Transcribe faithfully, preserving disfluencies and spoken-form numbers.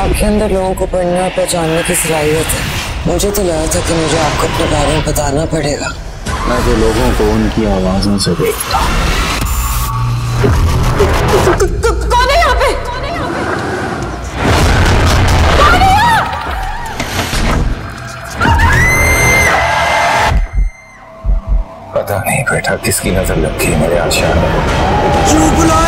आपके अंदर लोगों को पढ़ने और पहचानने की सलाहियत है। मुझे तो लगा था कि मुझे आपको अपने बारे में बताना पड़ेगा। मैं तो लोगों को उनकी आवाजों से देखता हूँ। कौन है यहाँ पे? पता नहीं बेटा किसकी नजर लग गई मेरे आशियाने। क्यों बुला